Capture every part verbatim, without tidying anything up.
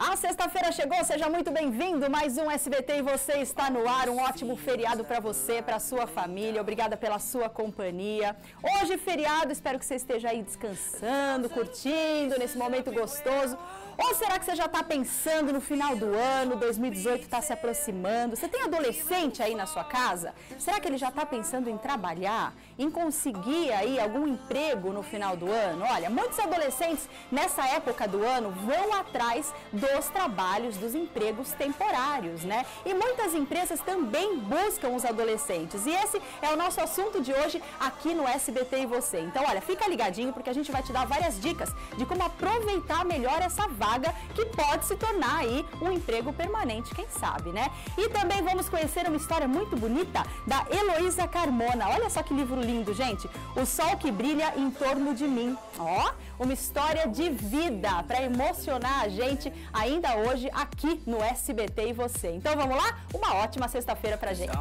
A sexta-feira chegou, seja muito bem-vindo, mais um S B T e você está no ar, um ótimo feriado para você, para a sua família, obrigada pela sua companhia. Hoje feriado, espero que você esteja aí descansando, curtindo nesse momento gostoso. Ou será que você já está pensando no final do ano, dois mil e dezoito está se aproximando? Você tem adolescente aí na sua casa? Será que ele já está pensando em trabalhar, em conseguir aí algum emprego no final do ano? Olha, muitos adolescentes nessa época do ano vão atrás dos trabalhos, dos empregos temporários, né? E muitas empresas também buscam os adolescentes. E esse é o nosso assunto de hoje aqui no S B T e você. Então, olha, fica ligadinho porque a gente vai te dar várias dicas de como aproveitar melhor essa vaga que pode se tornar aí um emprego permanente, quem sabe, né? E também vamos conhecer uma história muito bonita da Heloísa Carmona. Olha só que livro lindo, gente. O Sol que Brilha em Torno de Mim. Ó, uma história de vida para emocionar a gente ainda hoje aqui no S B T e você. Então vamos lá? Uma ótima sexta-feira pra gente.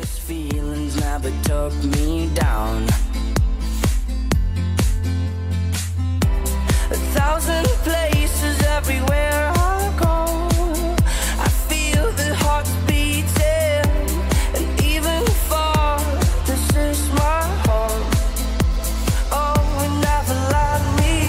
A thousand places everywhere I go, I feel the hearts beating, and even far, this is my home. Oh, and never let me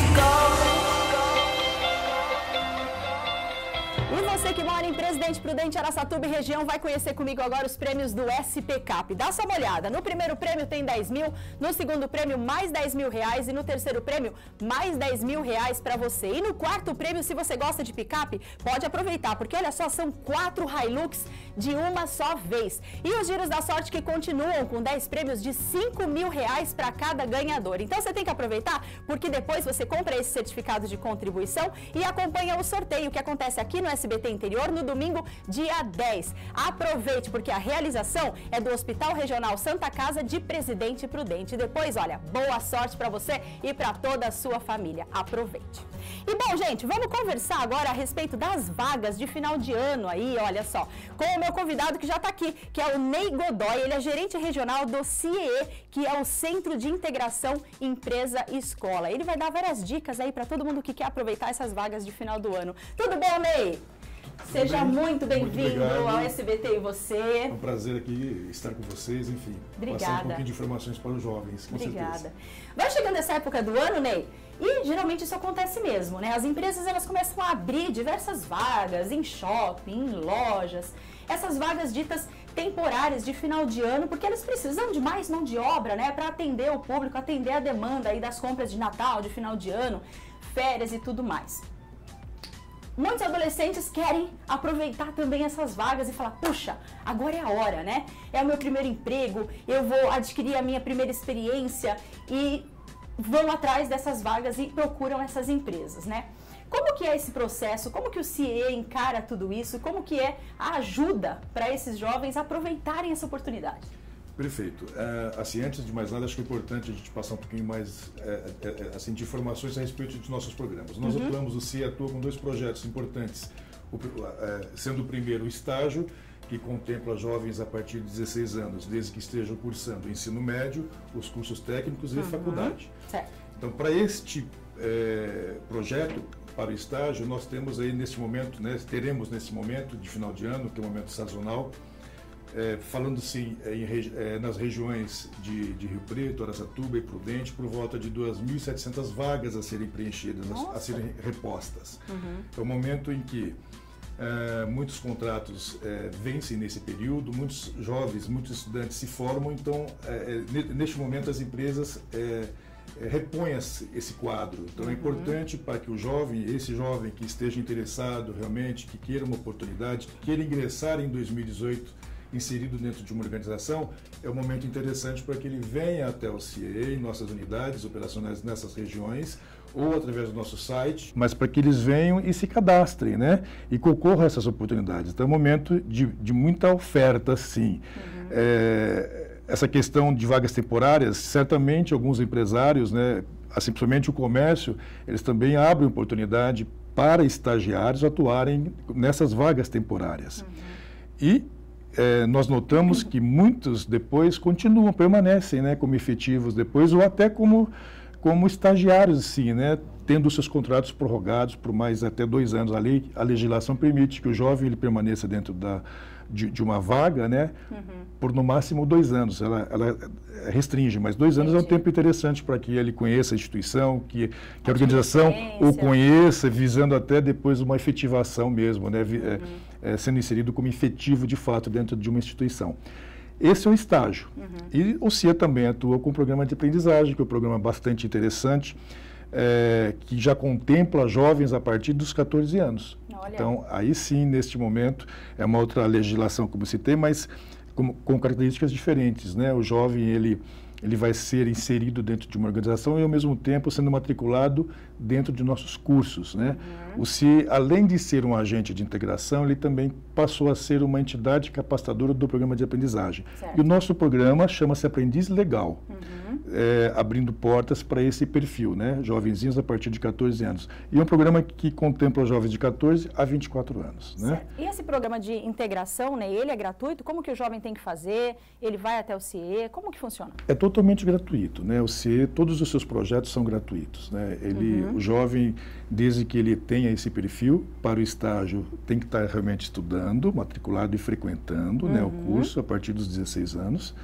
go. E você que mora em Presidente Prudente, Araçatuba e região, vai conhecer comigo agora os prêmios do S P Cap. Dá só uma olhada. No primeiro prêmio tem dez mil, no segundo prêmio mais dez mil reais e no terceiro prêmio mais dez mil reais para você. E no quarto prêmio, se você gosta de picape, pode aproveitar, porque olha só, são quatro Hilux de uma só vez. E os giros da sorte que continuam com dez prêmios de cinco mil reais para cada ganhador. Então você tem que aproveitar, porque depois você compra esse certificado de contribuição e acompanha o sorteio que acontece aqui no S B T Interior no domingo, dia dez. Aproveite, porque a realização é do Hospital Regional Santa Casa de Presidente Prudente. E depois, olha, boa sorte para você e para toda a sua família. Aproveite. E bom, gente, vamos conversar agora a respeito das vagas de final de ano aí, olha só, com o meu convidado que já está aqui, que é o Ney Godoy. Ele é gerente regional do C I E E, que é o Centro de Integração Empresa Escola. Ele vai dar várias dicas aí para todo mundo que quer aproveitar essas vagas de final do ano. Tudo bom, Ney? Seja bem, muito bem-vindo ao S B T e você. É um prazer aqui estar com vocês, enfim. Obrigada. Passar um pouquinho de informações para os jovens, com Obrigada. certeza. Vai chegando essa época do ano, Ney, e geralmente isso acontece mesmo, né? As empresas, elas começam a abrir diversas vagas em shopping, em lojas. Essas vagas ditas temporárias de final de ano, porque eles precisam de mais mão de obra, né? Para atender o público, atender a demanda aí das compras de Natal, de final de ano, férias e tudo mais. Muitos adolescentes querem aproveitar também essas vagas e falar, puxa, agora é a hora, né? É o meu primeiro emprego, eu vou adquirir a minha primeira experiência e vão atrás dessas vagas e procuram essas empresas, né? Como que é esse processo? Como que o C I E E encara tudo isso? Como que é a ajuda para esses jovens aproveitarem essa oportunidade? Perfeito. É, assim, antes de mais nada, acho que é importante a gente passar um pouquinho mais é, é, assim, de informações a respeito dos nossos programas. Nós uhum. atuamos, o C I E atua com dois projetos importantes, o, é, sendo o primeiro o estágio, que contempla jovens a partir de dezesseis anos, desde que estejam cursando o ensino médio, os cursos técnicos e uhum. faculdade. Certo. Então, para este é, projeto, para o estágio, nós temos aí nesse momento, né, teremos nesse momento de final de ano, que é um momento sazonal, É, falando assim, é, em, é, nas regiões de, de Rio Preto, Araçatuba e Prudente, por volta de duas mil e setecentas vagas a serem preenchidas, a, a serem repostas. Uhum. É um momento em que é, muitos contratos é, vencem nesse período, muitos jovens, muitos estudantes se formam, então, é, neste momento, as empresas é, é, repõem esse quadro. Então, uhum. é importante para que o jovem, esse jovem que esteja interessado realmente, que queira uma oportunidade, que queira ingressar em dois mil e dezoito, inserido dentro de uma organização, é um momento interessante para que ele venha até o C I E E, em nossas unidades operacionais nessas regiões, ou através do nosso site, mas para que eles venham e se cadastrem, né? E concorram a essas oportunidades. Então é um momento de, de muita oferta, sim. Uhum. É, essa questão de vagas temporárias, certamente alguns empresários, né, assim, principalmente o comércio, eles também abrem oportunidade para estagiários atuarem nessas vagas temporárias. Uhum. E É, nós notamos que muitos depois continuam, permanecem, né, como efetivos depois, ou até como, como estagiários, sim, né, tendo seus contratos prorrogados por mais até dois anos. A lei, a legislação permite que o jovem ele permaneça dentro da, de, de uma vaga, né, uhum. por no máximo dois anos. Ela, ela restringe, mas dois anos Entendi. É um tempo interessante para que ele conheça a instituição, que, que a, a organização o conheça, visando até depois uma efetivação mesmo, né, uhum. é, é, sendo inserido como efetivo de fato dentro de uma instituição. Esse é o estágio. Uhum. E o C I A também atua com um programa de aprendizagem, que é um programa bastante interessante, é, que já contempla jovens a partir dos quatorze anos. Olha. Então, aí sim, neste momento, é uma outra legislação, como citei, mas com, com características diferentes, né? O jovem, ele, ele vai ser inserido dentro de uma organização e, ao mesmo tempo, sendo matriculado dentro de nossos cursos, né? Uhum. O C I A, além de ser um agente de integração, ele também passou a ser uma entidade capacitadora do programa de aprendizagem. Certo. E o nosso programa chama-se Aprendiz Legal, uhum. é, abrindo portas para esse perfil, né? Jovenzinhos a partir de quatorze anos. E é um programa que contempla jovens de quatorze a vinte e quatro anos, né? Certo. E esse programa de integração, né, ele é gratuito? Como que o jovem tem que fazer? Ele vai até o C I E? Como que funciona? É totalmente gratuito, né? O C I E, todos os seus projetos são gratuitos, né? Ele, uhum. O jovem, desde que ele tenha esse perfil para o estágio, tem que estar realmente estudando, matriculado e frequentando, uhum. né, o curso a partir dos dezesseis anos.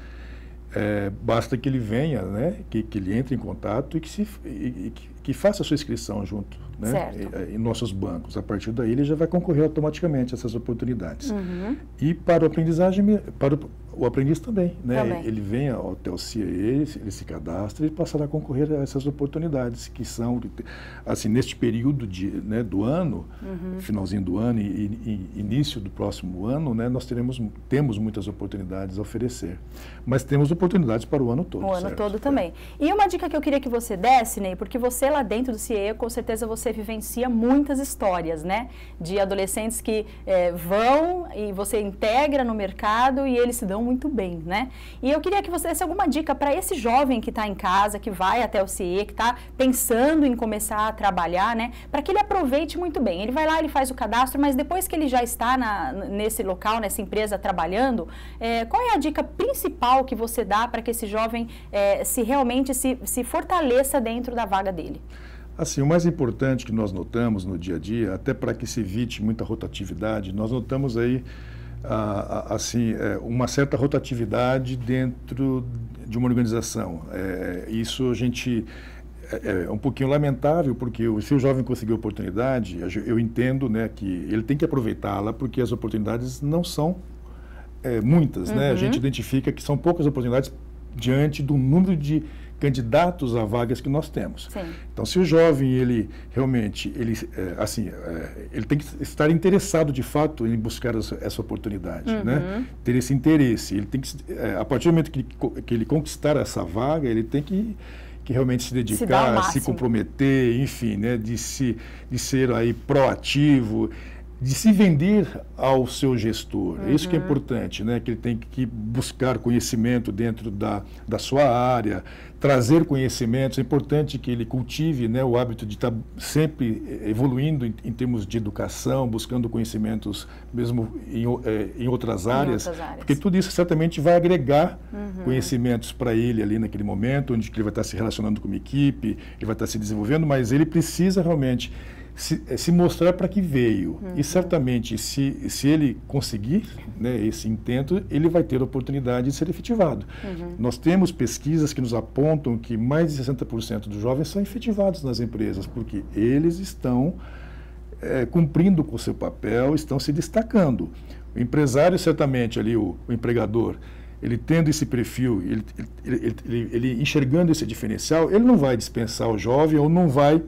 É, basta que ele venha, né, que, que ele entre em contato e que, se, e, e, que, que faça a sua inscrição junto, né, em, em nossos bancos. A partir daí ele já vai concorrer automaticamente a essas oportunidades. Uhum. E para o aprendizagem, para o, o aprendiz também, né, também. Ele vem até o C I E, ele se cadastra e passará a concorrer a essas oportunidades que são, assim, neste período de, né, do ano, uhum. finalzinho do ano e, e, e início do próximo ano, né, nós teremos, temos muitas oportunidades a oferecer. Mas temos oportunidades para o ano todo. O ano certo? todo também. É. E uma dica que eu queria que você desse, Ney, porque você lá dentro do C I E, com certeza você vivencia muitas histórias, né? De adolescentes que é, vão e você integra no mercado e eles se dão muito bem, né? E eu queria que você desse alguma dica para esse jovem que está em casa, que vai até o C I E, que está pensando em começar a trabalhar, né? Para que ele aproveite muito bem. Ele vai lá, ele faz o cadastro, mas depois que ele já está na, nesse local, nessa empresa trabalhando, é, qual é a dica principal que você dá para que esse jovem é, se realmente se, se fortaleça dentro da vaga dele? Assim, o mais importante que nós notamos no dia a dia, até para que se evite muita rotatividade, nós notamos aí ah, assim, é, uma certa rotatividade dentro de uma organização. É, isso a gente é, é um pouquinho lamentável, porque se o jovem conseguir oportunidade, eu entendo, né, que ele tem que aproveitá-la, porque as oportunidades não são é, muitas, uhum. né? A gente identifica que são poucas oportunidades diante do número de candidatos a vagas que nós temos. Sim. Então, se o jovem, ele realmente, ele, é, assim, é, ele tem que estar interessado de fato em buscar essa, essa oportunidade, uhum. né? Ter esse interesse. Ele tem que, é, a partir do momento que, que ele conquistar essa vaga, ele tem que, que realmente se dedicar, se, se comprometer, enfim, né? De, se, de ser aí proativo, de se vender ao seu gestor. Uhum. Isso que é importante, né? Que ele tem que buscar conhecimento dentro da, da sua área, trazer conhecimentos. É importante que ele cultive, né, o hábito de estar sempre evoluindo em, em termos de educação, buscando conhecimentos mesmo em, é, em, outras, áreas, em outras áreas, porque tudo isso certamente vai agregar uhum. conhecimentos para ele ali naquele momento, onde ele vai estar se relacionando com uma equipe, ele vai estar se desenvolvendo, mas ele precisa realmente Se, se mostrar para que veio. Uhum. E certamente, se, se ele conseguir, né, esse intento, ele vai ter a oportunidade de ser efetivado. Uhum. Nós temos pesquisas que nos apontam que mais de sessenta por cento dos jovens são efetivados nas empresas, porque eles estão é, cumprindo com o seu papel, estão se destacando. O empresário, certamente, ali, o, o empregador, ele tendo esse perfil, ele, ele, ele, ele, ele enxergando esse diferencial, ele não vai dispensar o jovem ou não vai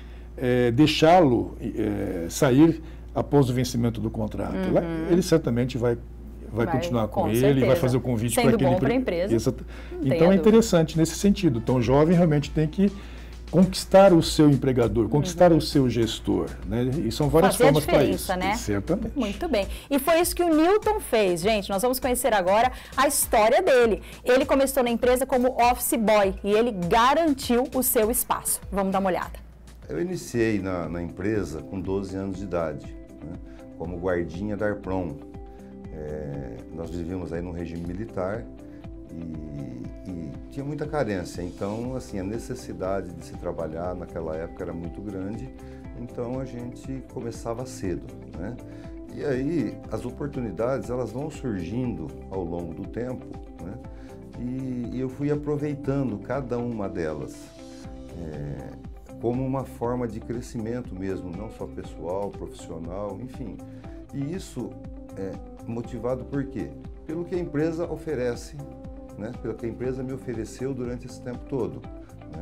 É, deixá-lo é, sair após o vencimento do contrato. Uhum. Lá, ele certamente vai, vai, vai continuar com, com ele, certeza. Vai fazer o convite para aquele... Sendo bom para a empresa. Exato. Então é interessante nesse sentido. Então o jovem realmente tem que conquistar o seu empregador, conquistar uhum. o seu gestor, né? E são várias Fazer formas para isso. Né? Certamente. Muito bem. E foi isso que o Newton fez, gente. Nós vamos conhecer agora a história dele. Ele começou na empresa como office boy e ele garantiu o seu espaço. Vamos dar uma olhada. Eu iniciei na, na empresa com doze anos de idade, né, como guardinha da Arpron. É, nós vivíamos aí no regime militar e, e tinha muita carência. Então, assim, a necessidade de se trabalhar naquela época era muito grande, então a gente começava cedo, né? E aí as oportunidades elas vão surgindo ao longo do tempo, né? E, e eu fui aproveitando cada uma delas é, como uma forma de crescimento mesmo, não só pessoal, profissional, enfim. E isso é motivado por quê? Pelo que a empresa oferece, né? Pelo que a empresa me ofereceu durante esse tempo todo, né?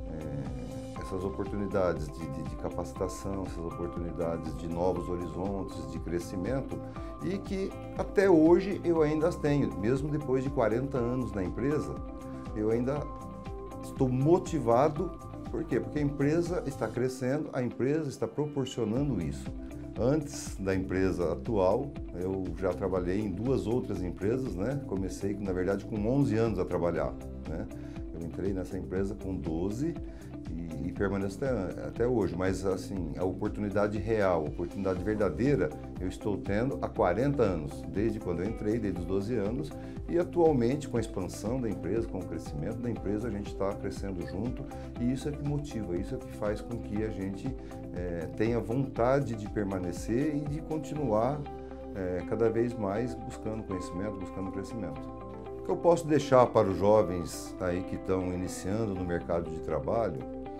É, essas oportunidades de, de, de capacitação, essas oportunidades de novos horizontes, de crescimento, e que até hoje eu ainda as tenho, mesmo depois de quarenta anos na empresa, eu ainda estou motivado. Por quê? Porque a empresa está crescendo, a empresa está proporcionando isso. Antes da empresa atual, eu já trabalhei em duas outras empresas, né? Comecei, na verdade, com onze anos a trabalhar, né? Eu entrei nessa empresa com doze e, e permaneço até, até hoje, mas assim, a oportunidade real, a oportunidade verdadeira, eu estou tendo há quarenta anos, desde quando eu entrei, desde os doze anos, e atualmente, com a expansão da empresa, com o crescimento da empresa, a gente está crescendo junto, e isso é que motiva, isso é que faz com que a gente é, tenha vontade de permanecer e de continuar é, cada vez mais buscando conhecimento, buscando crescimento. O que eu posso deixar para os jovens aí que estão iniciando no mercado de trabalho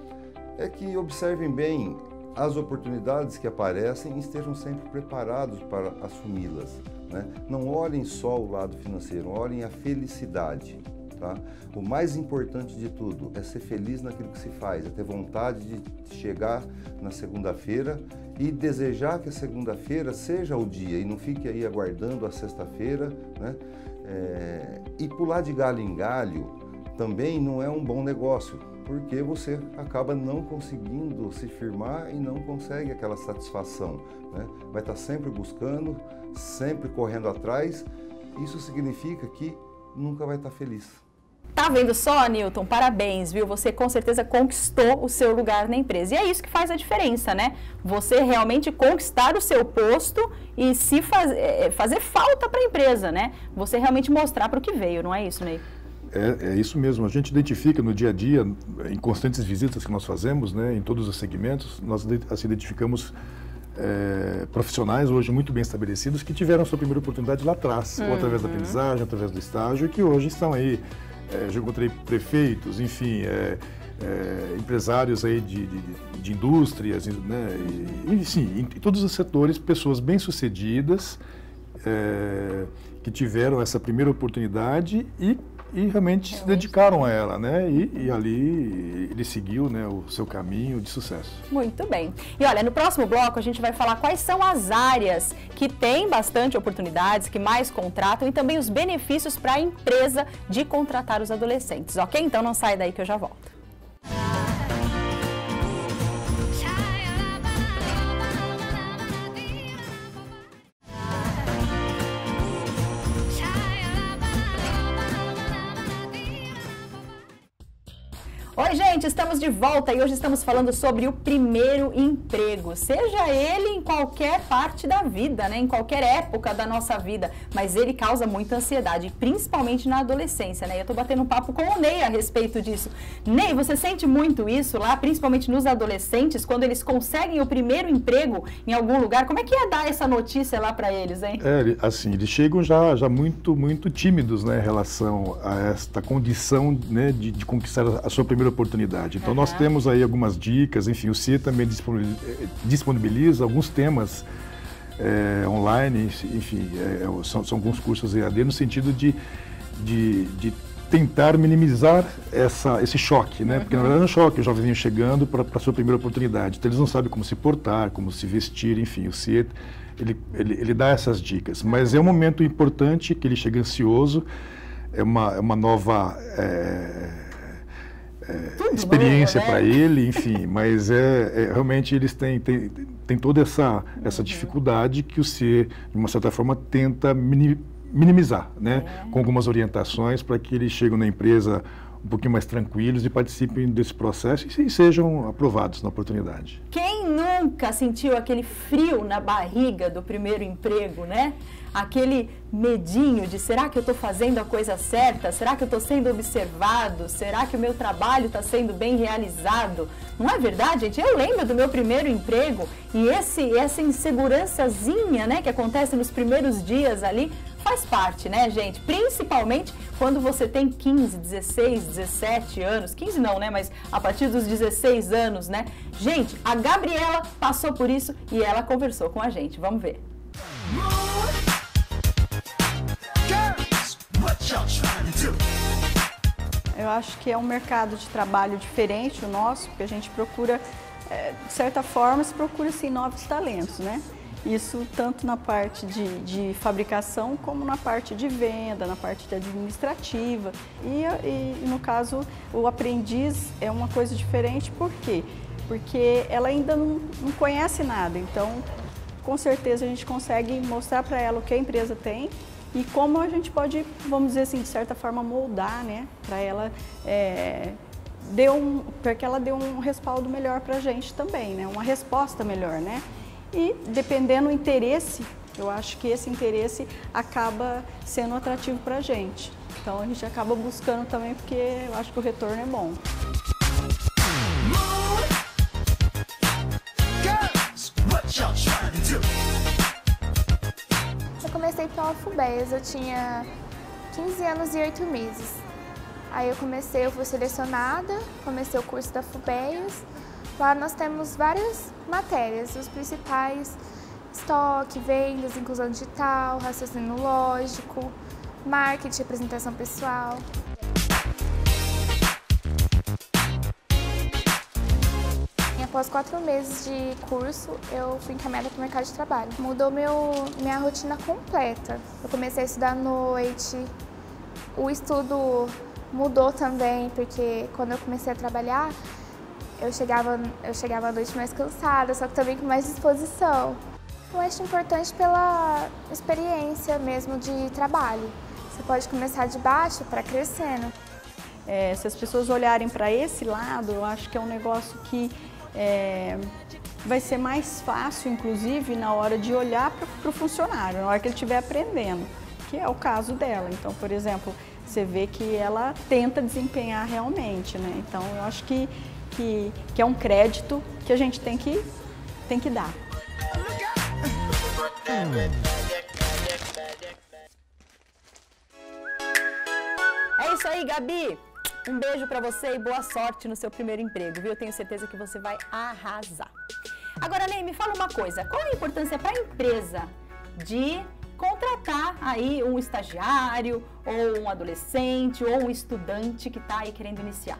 é que observem bem as oportunidades que aparecem e estejam sempre preparados para assumi-las, né? Não olhem só o lado financeiro, olhem a felicidade, tá? O mais importante de tudo é ser feliz naquilo que se faz, é ter vontade de chegar na segunda-feira e desejar que a segunda-feira seja o dia e não fique aí aguardando a sexta-feira, né? É, e pular de galho em galho também não é um bom negócio, porque você acaba não conseguindo se firmar e não consegue aquela satisfação, né? Vai estar sempre buscando, sempre correndo atrás, isso significa que nunca vai estar feliz. Tá vendo só, Newton? Parabéns, viu? Você com certeza conquistou o seu lugar na empresa. E é isso que faz a diferença, né? Você realmente conquistar o seu posto e se faz, é, fazer falta para a empresa, né? Você realmente mostrar para o que veio, não é isso, Ney? É, é isso mesmo. A gente identifica no dia a dia, em constantes visitas que nós fazemos, né, em todos os segmentos, nós assim, identificamos é, profissionais hoje muito bem estabelecidos que tiveram a sua primeira oportunidade lá atrás, uhum. ou através da aprendizagem, através do estágio, e que hoje estão aí. É, já encontrei prefeitos, enfim, é, é, empresários aí de, de, de indústrias, né, e, e sim, em todos os setores, pessoas bem-sucedidas é, que tiveram essa primeira oportunidade e, e realmente se dedicaram a ela, né, e, e ali ele seguiu, né, o seu caminho de sucesso. Muito bem. E olha, no próximo bloco a gente vai falar quais são as áreas que têm bastante oportunidades, que mais contratam e também os benefícios para a empresa de contratar os adolescentes, ok? Então não sai daí que eu já volto. Oi, gente, estamos de volta e hoje estamos falando sobre o primeiro emprego, seja ele em qualquer parte da vida, né, em qualquer época da nossa vida, mas ele causa muita ansiedade, principalmente na adolescência, né? Eu tô batendo um papo com o Ney a respeito disso. Ney, você sente muito isso lá, principalmente nos adolescentes, quando eles conseguem o primeiro emprego em algum lugar? Como é que é dar essa notícia lá para eles, hein? É, assim, eles chegam já, já muito, muito tímidos, né, em relação a esta condição, né, de, de conquistar a sua primeira oportunidade. Então, uhum. nós temos aí algumas dicas, enfim, o C I E também disponibiliza alguns temas é, online, enfim, é, são, são alguns cursos E A D no sentido de, de, de tentar minimizar essa, esse choque, né? Uhum. Porque na verdade é um choque, o jovenzinho chegando para a sua primeira oportunidade. Então, eles não sabem como se portar, como se vestir, enfim, o C I E ele, ele, ele dá essas dicas. Mas é um momento importante que ele chega ansioso, é uma, é uma nova... É, É, experiência para ele, enfim, mas é, é, realmente eles têm, têm, têm toda essa, essa dificuldade que o C I E, de uma certa forma, tenta mini, minimizar, né? É. Com algumas orientações para que eles cheguem na empresa um pouquinho mais tranquilos e participem desse processo e sejam aprovados na oportunidade. Quem nunca nunca sentiu aquele frio na barriga do primeiro emprego, né? Aquele medinho de será que eu estou fazendo a coisa certa? Será que eu estou sendo observado? Será que o meu trabalho está sendo bem realizado? Não é verdade, gente? Eu lembro do meu primeiro emprego e esse, essa insegurançazinha, né, que acontece nos primeiros dias ali, faz parte, né, gente? Principalmente quando você tem quinze, dezesseis, dezessete anos. quinze não, né? Mas a partir dos dezesseis anos, né? Gente, a Gabriela passou por isso e ela conversou com a gente. Vamos ver. Eu acho que é um mercado de trabalho diferente o nosso, porque a gente procura, é, de certa forma, se procura assim, novos talentos, né? Isso tanto na parte de, de fabricação como na parte de venda, na parte de administrativa. E, e no caso, o aprendiz é uma coisa diferente, por quê? Porque ela ainda não, não conhece nada, então com certeza a gente consegue mostrar para ela o que a empresa tem e como a gente pode, vamos dizer assim, de certa forma moldar, né, para ela, é, dê um, para que ela dê um respaldo melhor para a gente também, né, uma resposta melhor, né. E dependendo do interesse, eu acho que esse interesse acaba sendo atrativo para a gente. Então a gente acaba buscando também porque eu acho que o retorno é bom. Eu comecei pela FUBES, eu tinha quinze anos e oito meses. Aí eu comecei, eu fui selecionada, comecei o curso da FUBES. Lá nós temos várias matérias, os principais: estoque, vendas, inclusão digital, raciocínio lógico, marketing, apresentação pessoal. E após quatro meses de curso, eu fui encaminhada para o mercado de trabalho. Mudou meu, minha rotina completa. Eu comecei a estudar à noite, o estudo mudou também, porque quando eu comecei a trabalhar, Eu chegava, eu chegava à noite mais cansada, só que também com mais disposição. Eu acho importante pela experiência mesmo de trabalho. Você pode começar de baixo para crescendo. É, se as pessoas olharem para esse lado, eu acho que é um negócio que é, vai ser mais fácil, inclusive, na hora de olhar para o funcionário, na hora que ele estiver aprendendo, que é o caso dela. Então, por exemplo, você vê que ela tenta desempenhar realmente, né? Então, eu acho que Que, que é um crédito que a gente tem que, tem que dar. É isso aí, Gabi! Um beijo pra você e boa sorte no seu primeiro emprego, viu? Eu tenho certeza que você vai arrasar. Agora, Ney, me fala uma coisa. Qual é a importância para a empresa de contratar aí um estagiário, ou um adolescente, ou um estudante que está aí querendo iniciar?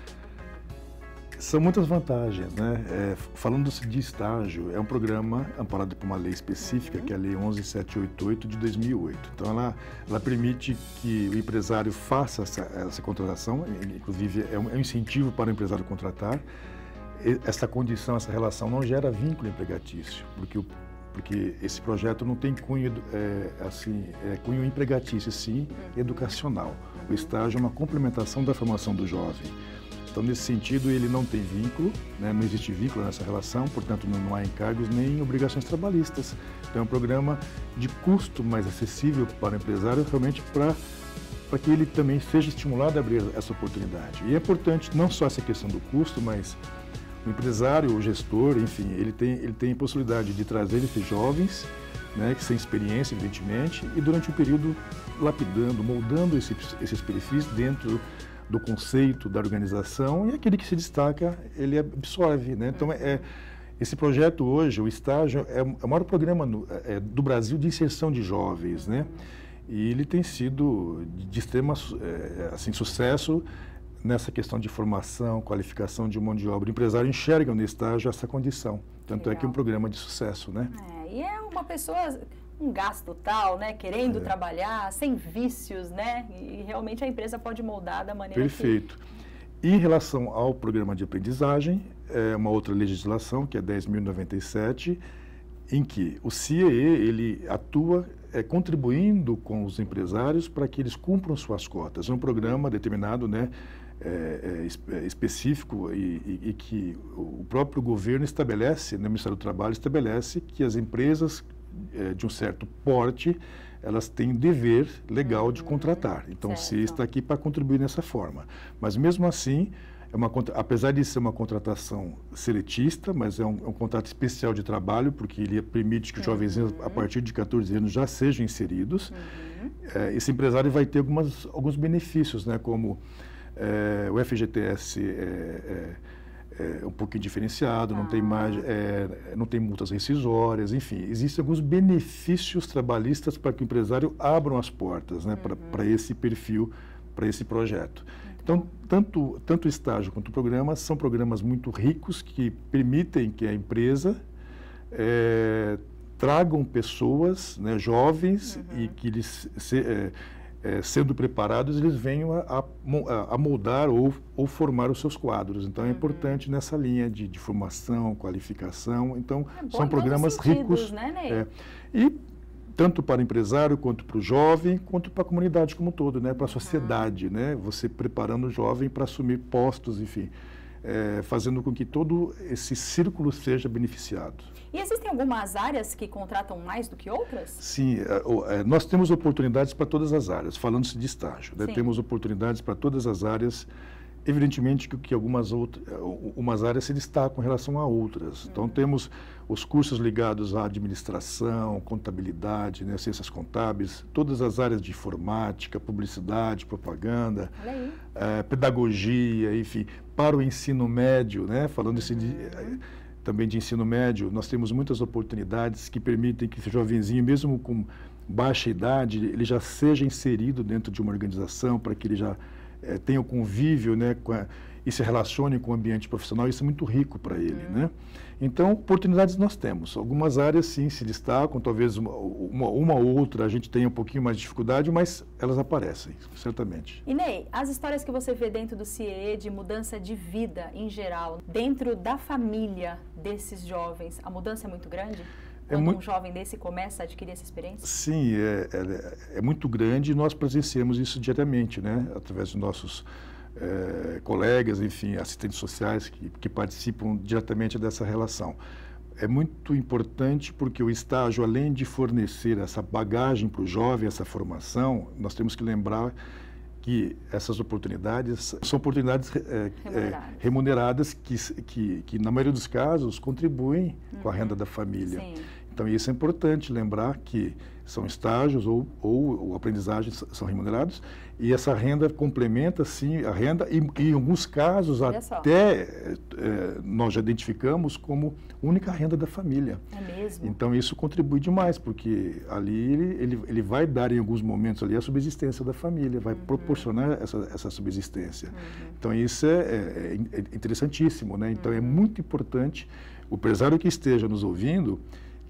São muitas vantagens, né? É, falando de estágio, é um programa amparado por uma lei específica, que é a Lei onze mil setecentos e oitenta e oito de dois mil e oito. Então, ela, ela permite que o empresário faça essa, essa contratação, inclusive é um, é um incentivo para o empresário contratar. E essa condição, essa relação não gera vínculo empregatício, porque, o, porque esse projeto não tem cunho, é, assim, é cunho empregatício, sim educacional. O estágio é uma complementação da formação do jovem. Então, nesse sentido, ele não tem vínculo, né? Não existe vínculo nessa relação, portanto, não, não há encargos nem obrigações trabalhistas. Então, é um programa de custo mais acessível para o empresário, realmente para para que ele também seja estimulado a abrir essa oportunidade. E é importante não só essa questão do custo, mas o empresário, o gestor, enfim, ele tem, ele tem a possibilidade de trazer esses jovens, né, que sem experiência, evidentemente, e durante um período lapidando, moldando esses, esses perfis dentro do conceito, da organização, e aquele que se destaca, ele absorve, né? Então, é, esse projeto hoje, o estágio, é o maior programa no, é, do Brasil de inserção de jovens, né? E ele tem sido de extremo é, assim, sucesso nessa questão de formação, qualificação de mão de obra. O empresário enxerga no estágio essa condição, tanto Legal. É que é um programa de sucesso, né? É, e é uma pessoa... um gasto total, né? Querendo é. trabalhar, sem vícios, né? E realmente a empresa pode moldar da maneira Perfeito. Que... Em relação ao programa de aprendizagem, é uma outra legislação, que é dez mil e noventa e sete, em que o C I E, ele atua é, contribuindo com os empresários para que eles cumpram suas cotas. É um programa determinado, né? é, é, específico e, e, e que o próprio governo estabelece, né, o Ministério do Trabalho estabelece que as empresas é, de um certo porte, elas têm dever legal uhum. de contratar. Então, certo. o C I E está aqui para contribuir nessa forma. Mas, mesmo assim, é uma, apesar de ser uma contratação seletista, mas é um, é um contrato especial de trabalho, porque ele permite que os jovenzinhos, uhum. a partir de quatorze anos, já sejam inseridos. Uhum. É, esse empresário vai ter algumas, alguns benefícios, né, como é, o F G T S é, é, é um pouquinho diferenciado, ah. não tem mais, é, não tem multas rescisórias, enfim, existem alguns benefícios trabalhistas para que o empresário abra as portas, né, uhum. para esse perfil, para esse projeto. Então, tanto, tanto o estágio quanto o programa são programas muito ricos que permitem que a empresa é, tragam pessoas, né, jovens, uhum. e que eles, se, é, é, sendo preparados, eles venham a, a, a moldar ou, ou formar os seus quadros. Então, é uhum. importante nessa linha de, de formação, qualificação. Então, é são programas sentidos, ricos. Né, Ney? É, e tanto para o empresário, quanto para o jovem, quanto para a comunidade como um todo, né? Para a sociedade, uhum. né? Você preparando o jovem para assumir postos, enfim, é, fazendo com que todo esse círculo seja beneficiado. E existem algumas áreas que contratam mais do que outras? Sim, é, é, nós temos oportunidades para todas as áreas, falando-se de estágio, né? Temos oportunidades para todas as áreas. Evidentemente que, que algumas outras, umas áreas se destacam em relação a outras. Então, uhum. temos os cursos ligados à administração, contabilidade, né, ciências contábeis, todas as áreas de informática, publicidade, propaganda, é, pedagogia, enfim, para o ensino médio, né, falando uhum. assim de, também de ensino médio, nós temos muitas oportunidades que permitem que esse jovenzinho, mesmo com baixa idade, ele já seja inserido dentro de uma organização, para que ele já É, tenha o convívio, né, com a, e se relacione com o ambiente profissional, isso é muito rico para ele, uhum. né? Então, oportunidades nós temos. Algumas áreas, sim, se destacam, talvez uma, uma, uma ou outra a gente tenha um pouquinho mais de dificuldade, mas elas aparecem, certamente. E Ney, as histórias que você vê dentro do C I E de mudança de vida em geral, dentro da família desses jovens, a mudança é muito grande? Quando é muito... um jovem desse começa a adquirir essa experiência? Sim, é, é, é muito grande e nós presenciamos isso diariamente, né? Através dos nossos é, colegas, enfim, assistentes sociais que, que participam diretamente dessa relação. É muito importante porque o estágio, além de fornecer essa bagagem para o jovem, essa formação, nós temos que lembrar que essas oportunidades são oportunidades é, remuneradas, é, remuneradas que, que, que, na maioria dos casos, contribuem uhum. com a renda da família. Sim. Então, isso é importante lembrar que são estágios ou, ou, ou aprendizagens são remunerados e essa renda complementa, sim, a renda e, e em alguns casos, Olha até é, nós já identificamos como única renda da família. É mesmo? Então, isso contribui demais, porque ali ele, ele, ele vai dar em alguns momentos ali a subsistência da família, vai uhum. proporcionar essa, essa subsistência. Uhum. Então, isso é, é, é interessantíssimo, né? Então, uhum. é muito importante o empresário que esteja nos ouvindo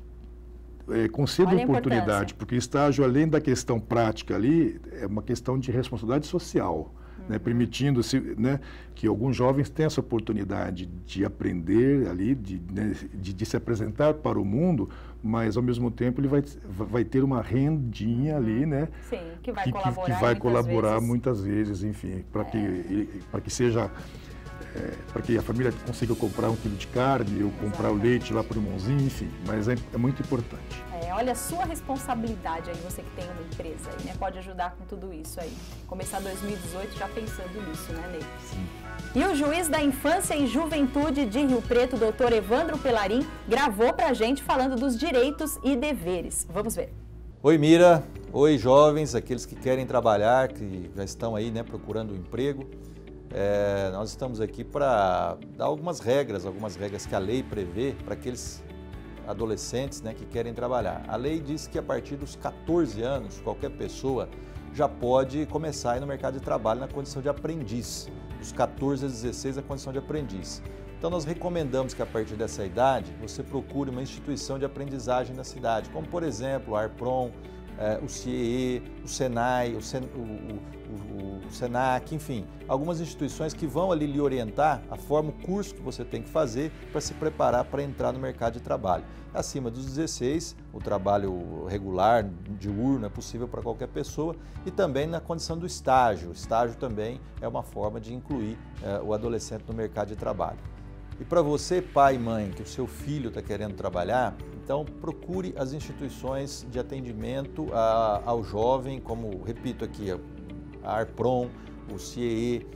É, conceda Olha oportunidade, porque o estágio, além da questão prática ali, é uma questão de responsabilidade social, uhum. né, permitindo -se, né, que alguns jovens tenham essa oportunidade de aprender ali, de, né, de, de se apresentar para o mundo, mas ao mesmo tempo ele vai, vai ter uma rendinha uhum. ali, né? Sim, que vai que, colaborar, que vai muitas, colaborar vezes. muitas vezes, enfim, para é. que, para que seja... É, para que a família consiga comprar um quilo de carne ou comprar Exatamente. o leite lá para o irmãozinho, enfim, mas é, é muito importante. É, olha a sua responsabilidade aí, você que tem uma empresa aí, né? Pode ajudar com tudo isso aí. Começar dois mil e dezoito já pensando nisso, né, Ney? Sim. E o juiz da Infância e Juventude de Rio Preto, doutor Evandro Pelarim, gravou pra gente falando dos direitos e deveres. Vamos ver. Oi, Mira. Oi, jovens, aqueles que querem trabalhar, que já estão aí, né, procurando um emprego. É, nós estamos aqui para dar algumas regras, algumas regras que a lei prevê para aqueles adolescentes, né, que querem trabalhar. A lei diz que a partir dos quatorze anos, qualquer pessoa já pode começar a ir no mercado de trabalho na condição de aprendiz. Dos quatorze a dezesseis, a condição de aprendiz. Então, nós recomendamos que a partir dessa idade, você procure uma instituição de aprendizagem na cidade, como, por exemplo, o ARPRON, é, o C I E E, o SENAI, o, Sen, o, o, o o Senac, enfim, algumas instituições que vão ali lhe orientar a forma, o curso que você tem que fazer para se preparar para entrar no mercado de trabalho. Acima dos dezesseis, o trabalho regular, diurno, é possível para qualquer pessoa e também na condição do estágio. O estágio também é uma forma de incluir eh, o adolescente no mercado de trabalho. E para você, pai e mãe, que o seu filho está querendo trabalhar, então procure as instituições de atendimento a, ao jovem, como, repito aqui, a Arprom, o C I E,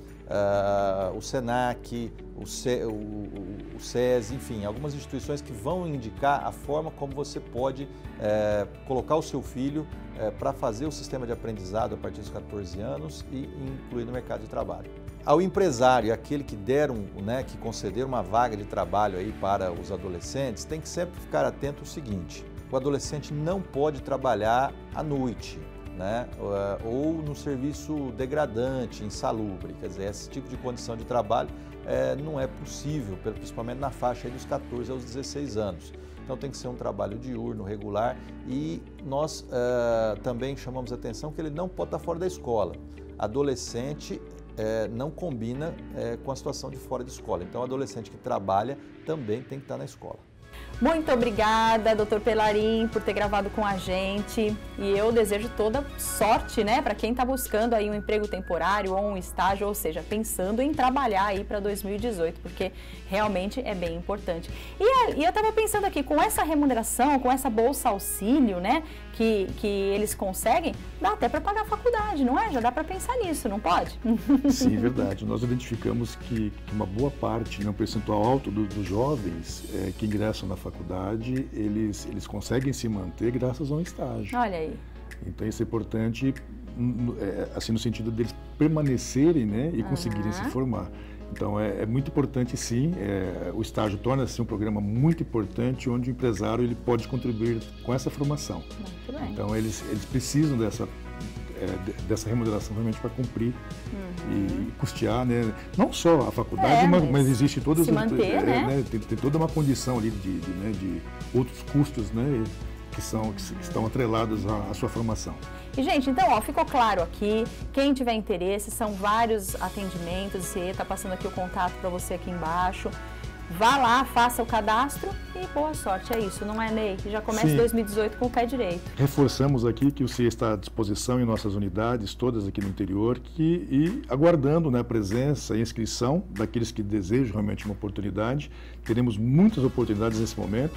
uh, o Senac, o, C, o, o, o SESI, enfim, algumas instituições que vão indicar a forma como você pode eh, colocar o seu filho eh, para fazer o sistema de aprendizado a partir dos quatorze anos e incluir no mercado de trabalho. Ao empresário, aquele que deram, né, que conceder uma vaga de trabalho aí para os adolescentes, tem que sempre ficar atento ao seguinte: o adolescente não pode trabalhar à noite, né, ou no serviço degradante, insalubre. Quer dizer, esse tipo de condição de trabalho é, não é possível, principalmente na faixa aí dos quatorze aos dezesseis anos. Então tem que ser um trabalho diurno, regular, e nós uh, também chamamos a atenção que ele não pode estar fora da escola. Adolescente É, não combina é, com a situação de fora de escola. Então, o adolescente que trabalha também tem que estar na escola. Muito obrigada, doutor Pelarin, por ter gravado com a gente. E eu desejo toda sorte, né, para quem está buscando aí um emprego temporário ou um estágio, ou seja, pensando em trabalhar aí para dois mil e dezoito, porque realmente é bem importante. E, e eu estava pensando aqui, com essa remuneração, com essa bolsa auxílio, né, que, que eles conseguem, dá até para pagar a faculdade, não é? Já dá para pensar nisso, não pode? Sim, verdade. Nós identificamos que, que uma boa parte, né, um percentual alto do, dos jovens é, que ingressam na faculdade, eles, eles conseguem se manter graças a um estágio. Olha aí. Então isso é importante, assim, no sentido deles permanecerem, né, e conseguirem uhum. se formar. Então é, é muito importante, sim, é, o estágio torna-se um programa muito importante onde o empresário ele pode contribuir com essa formação. Muito bem. Então eles, eles precisam dessa, é, dessa remuneração realmente para cumprir uhum. e custear, né, não só a faculdade, é, mas, mas existe todas, se manter, é, né? né, tem, tem toda uma condição ali de, de, né, de outros custos, né, que, são, que, que estão atrelados à, à sua formação. E, gente, então, ó, ficou claro aqui, quem tiver interesse, são vários atendimentos, você está passando aqui o contato para você aqui embaixo. Vá lá, faça o cadastro e boa sorte, é isso, não é, Ney? Já começa Sim. dois mil e dezoito com o pé direito. Reforçamos aqui que o C I E está à disposição em nossas unidades, todas aqui no interior, que, e aguardando, né, a presença e inscrição daqueles que desejam realmente uma oportunidade. Teremos muitas oportunidades nesse momento.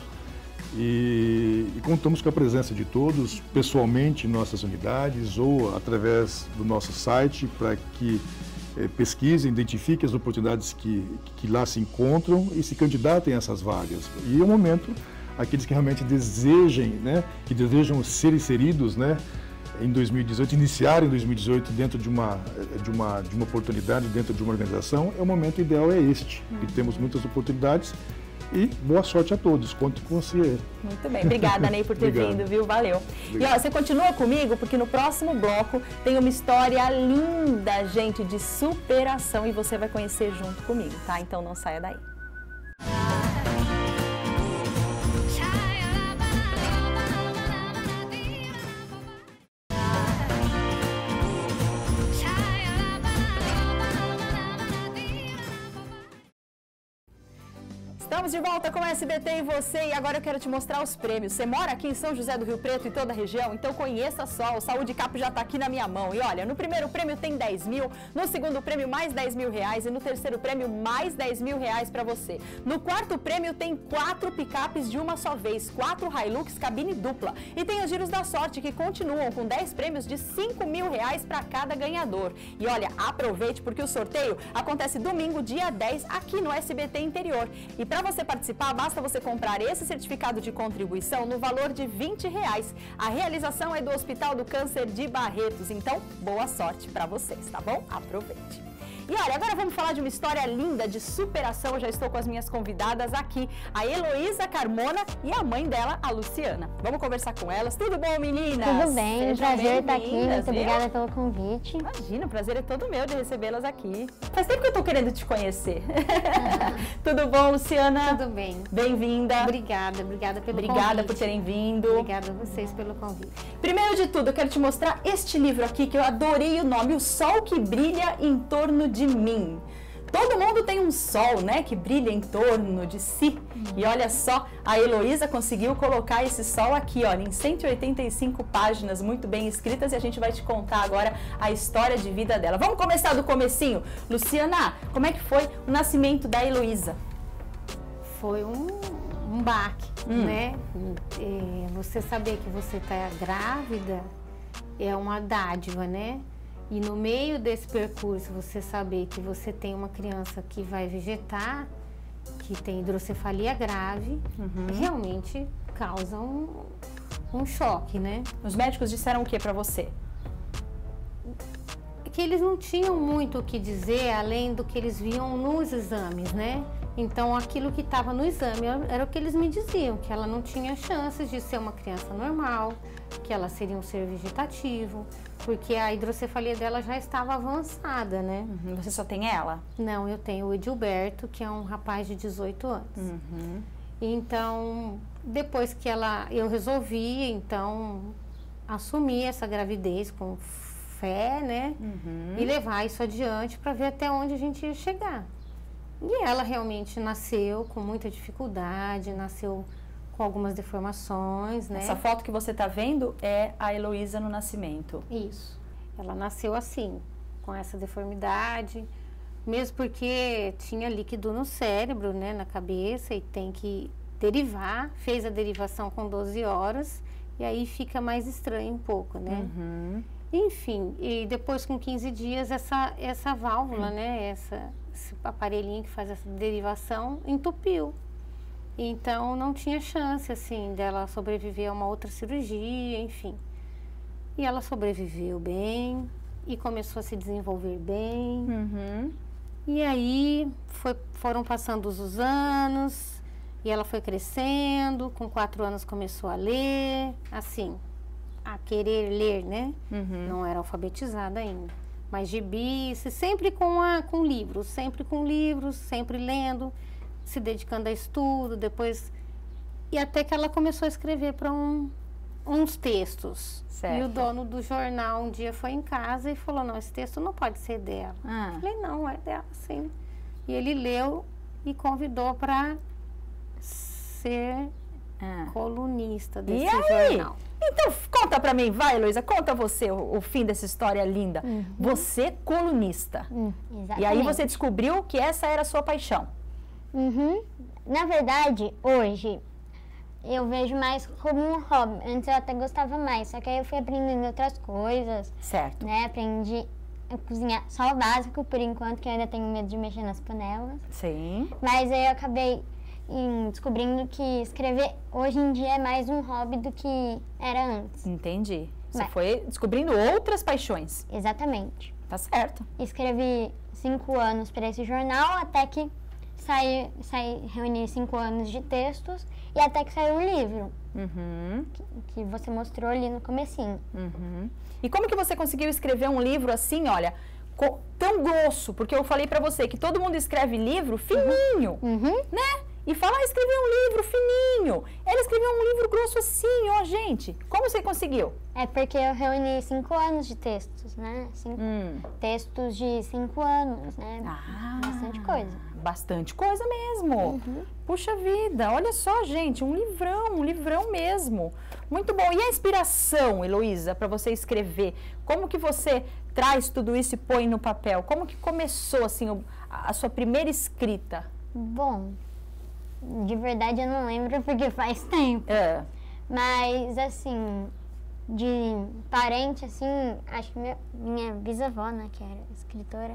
E, e contamos com a presença de todos, pessoalmente em nossas unidades ou através do nosso site, para que eh, pesquisem, identifiquem as oportunidades que, que lá se encontram e se candidatem a essas vagas. E é o momento, aqueles que realmente desejem, né, que desejam ser inseridos, né, em dois mil e dezoito, iniciar em dois mil e dezoito dentro de uma, de, uma, de uma oportunidade, dentro de uma organização, é o momento ideal, é este. E temos muitas oportunidades. E boa sorte a todos, conte com você. Muito bem, obrigada, Ney, por ter vindo, viu? Valeu. Obrigado. E ó, você continua comigo, porque no próximo bloco tem uma história linda, gente, de superação e você vai conhecer junto comigo, tá? Então não saia daí. Estamos de volta com o S B T e você, e agora eu quero te mostrar os prêmios. Você mora aqui em São José do Rio Preto e toda a região? Então conheça só, o Saúde Cap já está aqui na minha mão. E olha, no primeiro prêmio tem dez mil, no segundo prêmio mais dez mil reais e no terceiro prêmio mais dez mil reais para você. No quarto prêmio tem quatro picapes de uma só vez, quatro Hilux cabine dupla. E tem os giros da sorte que continuam com dez prêmios de cinco mil reais para cada ganhador. E olha, aproveite porque o sorteio acontece domingo, dia dez, aqui no S B T Interior. E para você participar, basta você comprar esse certificado de contribuição no valor de vinte reais. A realização é do Hospital do Câncer de Barretos, então boa sorte para vocês, tá bom? Aproveite! E olha, agora vamos falar de uma história linda de superação. Eu já estou com as minhas convidadas aqui, a Heloísa Carmona e a mãe dela, a Luciana. Vamos conversar com elas. Tudo bom, meninas? Tudo bem, Sejam prazer estar aqui. Muito viu? obrigada pelo convite. Imagina, o prazer é todo meu de recebê-las aqui. Faz tempo que eu tô querendo te conhecer. Tudo bom, Luciana? Tudo bem. Bem-vinda. Obrigada, obrigada pelo Obrigada convite. por terem vindo. Obrigada a vocês pelo convite. Primeiro de tudo, eu quero te mostrar este livro aqui, que eu adorei o nome, O Sol que Brilha em Torno de Mim. Todo mundo tem um sol, né, que brilha em torno de si. E olha só, a Heloísa conseguiu colocar esse sol aqui, olha, em cento e oitenta e cinco páginas, muito bem escritas, e a gente vai te contar agora a história de vida dela. Vamos começar do comecinho. Luciana, como é que foi o nascimento da Heloísa? Foi um, um baque, Hum. né? É, você saber que você está grávida é uma dádiva, né? E no meio desse percurso, você saber que você tem uma criança que vai vegetar, que tem hidrocefalia grave, Uhum. realmente causa um, um choque, né? Os médicos disseram o que pra você? Que eles não tinham muito o que dizer além do que eles viam nos exames, né? Então, aquilo que estava no exame era o que eles me diziam, que ela não tinha chances de ser uma criança normal, que ela seria um ser vegetativo, porque a hidrocefalia dela já estava avançada, né? Uhum. Você só tem ela? Não, eu tenho o Edilberto, que é um rapaz de dezoito anos. Uhum. Então, depois que ela, eu resolvi, então, assumir essa gravidez com fé, né? Uhum. E levar isso adiante para ver até onde a gente ia chegar. E ela realmente nasceu com muita dificuldade, nasceu com algumas deformações, né? Essa foto que você tá vendo é a Heloísa no nascimento. Isso. Ela nasceu assim, com essa deformidade, mesmo porque tinha líquido no cérebro, né, na cabeça, e tem que derivar, fez a derivação com doze horas, e aí fica mais estranho um pouco, né? Uhum. Enfim, e depois com quinze dias essa, essa válvula, né, essa, esse aparelhinho que faz essa derivação entupiu. Então não tinha chance assim dela sobreviver a uma outra cirurgia, enfim. E ela sobreviveu bem e começou a se desenvolver bem. Uhum. E aí foi, foram passando os anos e ela foi crescendo. Com quatro anos começou a ler, assim, a querer ler, né? Uhum. Não era alfabetizada ainda. Mas gibis, sempre com, a, com livros, sempre com livros, sempre lendo, se dedicando a estudo, depois... E até que ela começou a escrever para um, uns textos. Certo. E o dono do jornal um dia foi em casa e falou, não, esse texto não pode ser dela. Ah. Eu falei, não, é dela, sim. E ele leu e convidou para ser Ah. colunista E desse aí? jornal. Então, conta pra mim, vai, Heloísa, conta você o, o fim dessa história linda. Você, colunista. Hum, exatamente. E aí você descobriu que essa era a sua paixão. Uhum. Na verdade, hoje, eu vejo mais como um hobby. Antes eu até gostava mais, só que aí eu fui aprendendo outras coisas, Certo. né? Aprendi a cozinhar só o básico, por enquanto, que eu ainda tenho medo de mexer nas panelas. Sim. Mas aí eu acabei em, descobrindo que escrever hoje em dia é mais um hobby do que era antes. Entendi. Você Vai. foi descobrindo outras paixões. Exatamente. Tá certo. Escrevi cinco anos para esse jornal, até que saí, saí, reuni cinco anos de textos e até que saiu o livro, Uhum. que, que você mostrou ali no comecinho. Uhum. E como que você conseguiu escrever um livro assim, olha, co- tão grosso? Porque eu falei pra você que todo mundo escreve livro fininho, Uhum. né? E fala, ah, escrever um livro fininho. Ela escreveu um livro grosso assim, ó, gente. Como você conseguiu? É porque eu reuni cinco anos de textos, né? Cinco, Hum. Textos de cinco anos, né? Ah, Bastante coisa. Bastante coisa mesmo. Puxa vida, olha só, gente, um livrão, um livrão mesmo. Muito bom. E a inspiração, Heloísa, para você escrever? Como que você traz tudo isso e põe no papel? Como que começou, assim, o- a a sua primeira escrita? Bom, de verdade eu não lembro porque faz tempo. É. Mas, assim, de parente, assim, acho que minha, minha bisavó, né, que era escritora,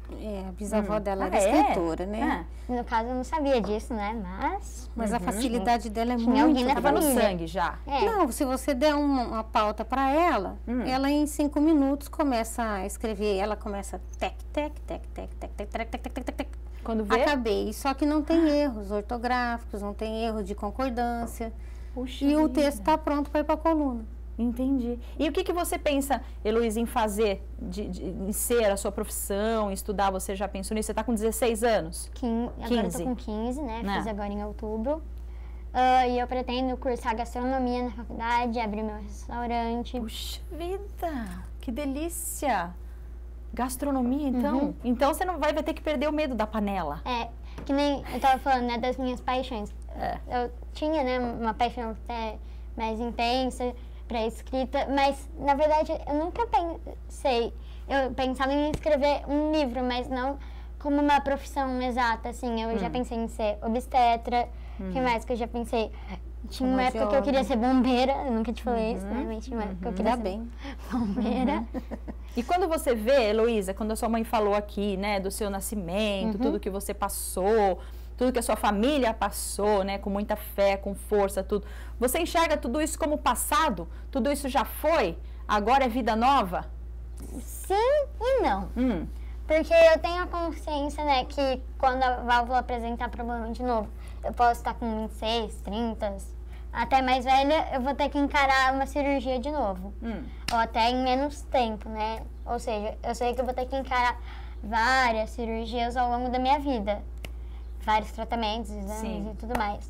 É, a bisavó Hum. dela Ah, era é? escritora, né? Ah, No caso, eu não sabia disso, né? Mas... Mas a facilidade dela é Tinha muito alguém na tava no família. sangue já. É. Não, se você der uma, uma pauta para ela, Hum. ela em cinco minutos começa a escrever, ela começa tec, tec, tec, tec, tec, tec, tec, tec, tec, tec, tec. Quando vê... Acabei. Só que não tem erros ortográficos, não tem erro de concordância. Puxa E o vida. texto está pronto para ir para a coluna. Entendi. E o que, que você pensa, Heloísa, em fazer, de, de- em ser a sua profissão, em estudar? Você já pensou nisso? Você está com dezesseis anos? Quin- Agora eu quinze. tô com quinze, né? Né? Fiz agora em outubro. Ah, e eu pretendo cursar gastronomia na faculdade, abrir meu restaurante. Puxa vida, que delícia! Gastronomia, então? Uhum. Então você não vai, vai ter que perder o medo da panela. É, que nem eu tava falando, né, das minhas paixões. É. Eu tinha, né, uma paixão até mais intensa pra escrita, mas, na verdade, eu nunca pensei, eu pensava em escrever um livro, mas não como uma profissão exata, assim. Eu Hum. já pensei em ser obstetra, o que mais que eu já pensei? Tinha uma época que eu Fonoaudióloga. queria ser bombeira, eu nunca te falei isso, né, mas tinha uma época que eu queria Ainda ser bem. bombeira. E quando você vê, Heloísa, quando a sua mãe falou aqui, né, do seu Uhum. nascimento, tudo que você passou, tudo que a sua família passou, né, com muita fé, com força, tudo. Você enxerga tudo isso como passado? Tudo isso já foi? Agora é vida nova? Sim e não. Hum, Porque eu tenho a consciência, né, que quando a válvula apresentar problema de novo, eu posso estar com vinte e seis, trinta, até mais velha, eu vou ter que encarar uma cirurgia de novo. hum. Ou até em menos tempo, né? Ou seja, eu sei que eu vou ter que encarar várias cirurgias ao longo da minha vida. Vários tratamentos, exames Sim. e tudo mais.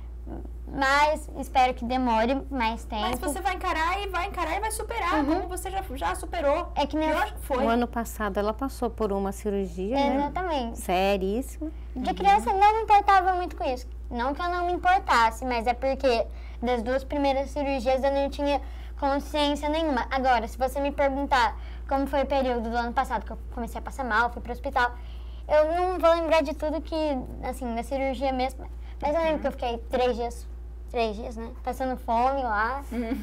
Mas espero que demore mais tempo. Mas você vai encarar e vai encarar e vai superar, como você já, já superou. É que nem Eu acho que foi. O ano passado ela passou por uma cirurgia, né? Exatamente. Seríssima. De criança não me importava muito com isso. Não que eu não me importasse, mas é porque das duas primeiras cirurgias eu não tinha consciência nenhuma. Agora, se você me perguntar como foi o período do ano passado que eu comecei a passar mal, fui pro hospital, eu não vou lembrar de tudo que, assim, da cirurgia mesmo. Mas eu lembro que eu fiquei três dias, três dias, né? Passando fome lá,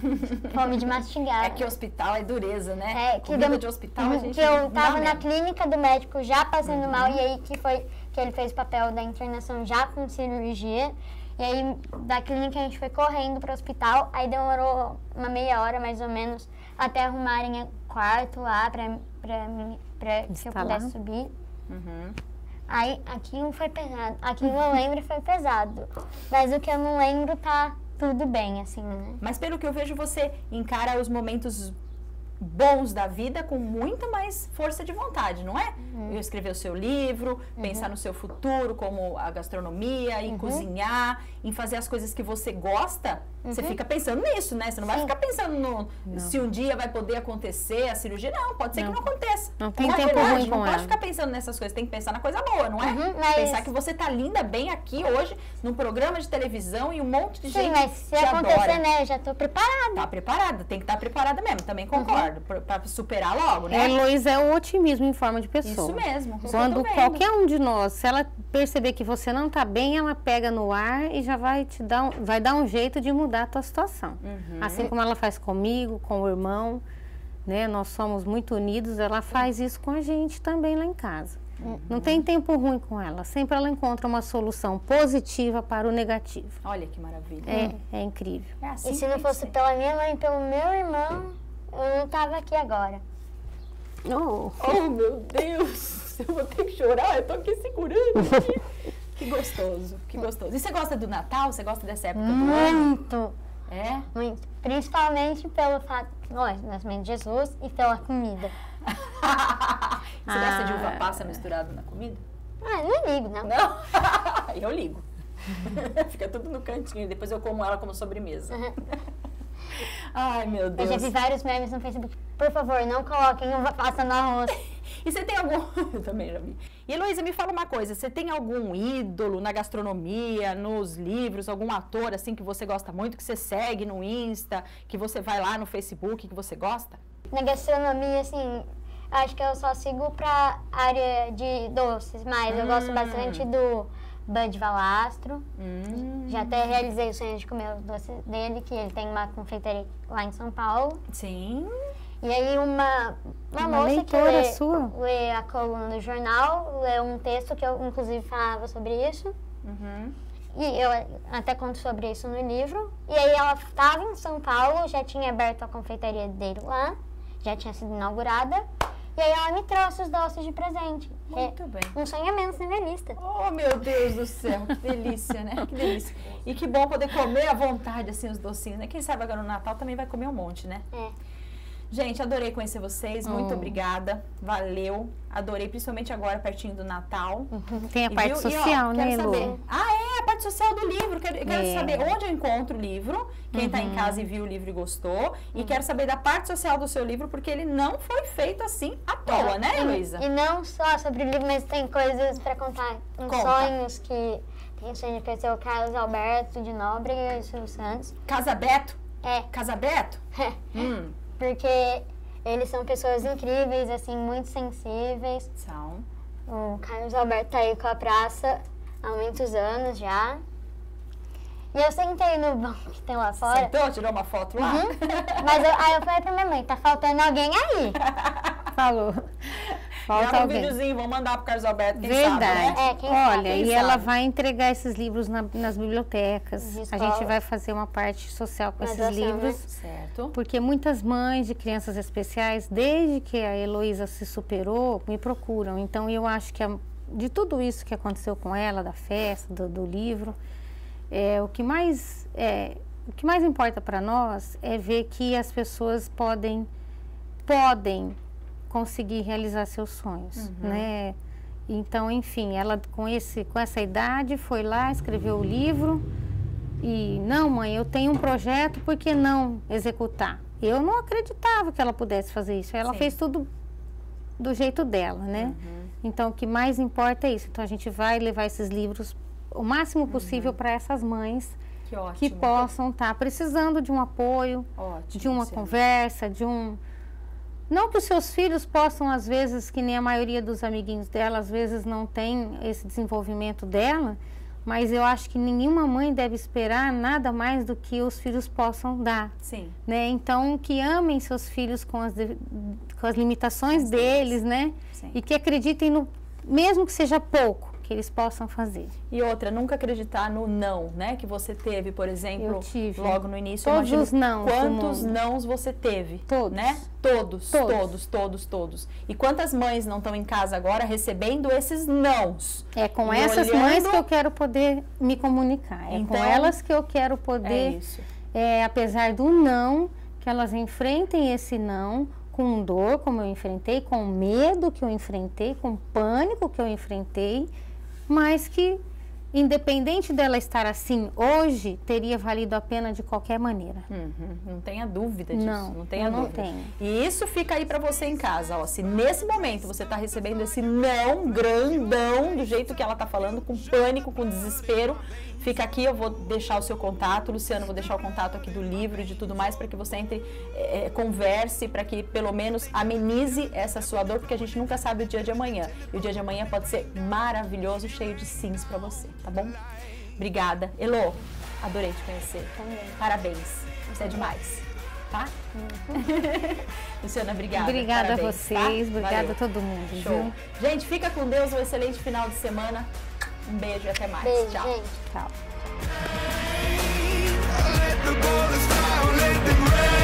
fome de mastigar. É que hospital é dureza, né? É, que, Comida deu- de hospital a gente que eu não dá tava na mesmo. clínica do médico já passando mal, e aí que foi que ele fez o papel da internação já com cirurgia. E aí da clínica a gente foi correndo pro hospital, aí demorou uma meia hora mais ou menos até arrumarem o quarto lá pra, pra, mim- pra que eu Instalar. pudesse subir. Uhum. Aí aquilo foi pesado, aquilo eu lembro foi pesado, mas o que eu não lembro tá tudo bem, assim, né? Mas pelo que eu vejo, você encara os momentos bons da vida com muita mais força de vontade, não é? Eu escrever o seu livro, pensar no seu futuro, como a gastronomia, em cozinhar, em fazer as coisas que você gosta. Você fica pensando nisso, né? Você não vai Sim. ficar pensando no se um dia vai poder acontecer a cirurgia. Não, pode ser Não. que não aconteça. Não tem Na tempo verdade, ruim com não pode ela. ficar pensando nessas coisas, tem que pensar na coisa boa, não é? Uhum, mas- Pensar que você tá linda bem aqui hoje, num programa de televisão e um monte de Sim, gente mas se te acontecer, adora. né, eu já tô preparada. Tá preparada, tem que estar preparada mesmo, também concordo, pra, pra superar logo, A né? Heloísa é o otimismo em forma de pessoa. Isso mesmo. isso Quando eu tô vendo. qualquer um de nós, se ela perceber que você não está bem, ela pega no ar e já vai te dar, um, vai dar um jeito de mudar a tua situação. Uhum. Assim como ela faz comigo, com o irmão, né? Nós somos muito unidos, ela faz isso com a gente também lá em casa. Uhum. Não tem tempo ruim com ela. Sempre ela encontra uma solução positiva para o negativo. Olha que maravilha. É, é incrível. É assim E se que não tem que fosse ser. pela minha mãe e pelo meu irmão, eu não tava aqui agora. Oh. Oh, meu Deus! Eu vou ter que chorar, eu tô aqui segurando. aqui. Que gostoso, que gostoso. E você gosta do Natal? Você gosta dessa época do ano? Muito, É? muito. Principalmente pelo fato, lógico, do nascimento de Jesus e pela comida. Você gosta de uva Ah. passa misturada na comida? Ah, eu não ligo, não. Não? Eu ligo. Fica tudo no cantinho, depois eu como ela como sobremesa. Ai, meu Eu Deus. já vi vários memes no Facebook. Por favor, não coloquem uva passa no arroz. E você tem algum... Eu também já vi. E, Heloísa, me fala uma coisa. Você tem algum ídolo na gastronomia, nos livros, algum ator, assim, que você gosta muito, que você segue no Insta, que você vai lá no Facebook, que você gosta? Na gastronomia, assim, acho que eu só sigo pra área de doces, mas eu gosto bastante do Bud Valastro. Hum, Já até realizei o sonho de comer os doces dele, que ele tem uma confeitaria lá em São Paulo. sim. E aí uma, uma, Uma moça que leitora lê, sua? lê a coluna do jornal, lê um texto que eu inclusive falava sobre isso. Uhum. E eu até conto sobre isso no livro. E aí ela estava em São Paulo, já tinha aberto a confeitaria dele lá, já tinha sido inaugurada. E aí ela me trouxe os doces de presente. Muito é, bem. Um sonho a menos na minha lista. Oh, meu Deus do céu, que delícia, né? Que delícia. E que bom poder comer à vontade, assim, os docinhos, né? Quem sabe agora no Natal também vai comer um monte, né? É. Gente, adorei conhecer vocês, muito Oh. obrigada, valeu. Adorei, principalmente agora, pertinho do Natal. Tem a E parte viu? E, ó, social, né, quero Lu? saber. Ah, é, a parte social do livro. Quero, quero É. saber onde eu encontro o livro, quem está em casa e viu o livro e gostou. E quero saber da parte social do seu livro, porque ele não foi feito assim à toa, né, E- Heloísa? E não só sobre o livro, mas tem coisas para contar. Uns Conta. sonhos que... Tem o sonho de conhecer o Carlos Alberto de Nóbrega e o Silvio Santos. Casabeto? É, Casabeto? Hum, porque eles são pessoas incríveis, assim, muito sensíveis. são. O Carlos Alberto tá aí com a praça há muitos anos já. E eu sentei no banco que tem lá fora. Sentou, tirou uma foto lá? Uhum. Mas eu, aí eu falei pra minha mãe, tá faltando alguém aí. Falou. Falta Grava um alguém. videozinho, vamos mandar pro Carlos Alberto, quem Verdade. sabe, né? É, quem Olha, sabe, quem e sabe. ela vai entregar esses livros na- nas bibliotecas. De A escola. gente vai fazer uma parte social com Uma esses doação, livros. né? Certo. Porque muitas mães de crianças especiais, desde que a Heloísa se superou, me procuram. Então, eu acho que a- de tudo isso que aconteceu com ela, da festa, do, do livro, é, o, que mais, é, o que mais importa para nós é ver que as pessoas podem, podem conseguir realizar seus sonhos, né? Então, enfim, ela com, esse, com essa idade foi lá, escreveu o livro. E, não, mãe, eu tenho um projeto, por que não executar? Eu não acreditava que ela pudesse fazer isso. Ela Sim. fez tudo do jeito dela, né? Então, o que mais importa é isso. Então, a gente vai levar esses livros o máximo possível para essas mães Que ótimo. que possam estar precisando de um apoio, Ótimo, de uma Luciana. conversa, de um... Não que os seus filhos possam, às vezes, que nem a maioria dos amiguinhos dela, às vezes não tem esse desenvolvimento dela, mas eu acho que nenhuma mãe deve esperar nada mais do que os filhos possam dar, Sim. né? Então, que amem seus filhos com as, de- com as limitações deles, né? Sim. E que acreditem no, mesmo que seja pouco, que eles possam fazer. E outra, nunca acreditar no não, né? Que você teve, por exemplo, Eu tive. logo no início. Todos imagino os nãos do Quantos mundo. nãos você teve? Todos. Né? Todos, Todos. todos, todos, todos. E quantas mães não estão em casa agora recebendo esses nãos? É com E essas olhando- mães que eu quero poder me comunicar. É Então, com elas que eu quero É poder, isso. é, apesar do não, que elas enfrentem esse não com dor, como eu enfrentei, com medo que eu enfrentei, com pânico que eu enfrentei, mas que, independente dela estar assim hoje, teria valido a pena de qualquer maneira. Uhum, não tenha dúvida disso. Não, Não, tenha eu não dúvida. tenho. E isso fica aí pra você em casa, ó. Se nesse momento você tá recebendo esse não grandão, do jeito que ela tá falando, com pânico, com desespero, fica aqui, eu vou deixar o seu contato, Luciano, eu vou deixar o contato aqui do livro e de tudo mais, para que você entre, é, converse, para que pelo menos amenize essa sua dor, porque a gente nunca sabe o dia de amanhã. E o dia de amanhã pode ser maravilhoso, cheio de sims pra você, tá bom? Obrigada. Elô, adorei te conhecer. Também. Parabéns. Você é demais. Tá? Luciana, obrigada. Obrigada a Parabéns, vocês, tá? obrigada Valeu. a todo mundo, Show. viu? Gente, fica com Deus, um excelente final de semana. Um beijo e até mais. Beijo, Tchau. gente. Tchau. Let the bullets fly, let them rain.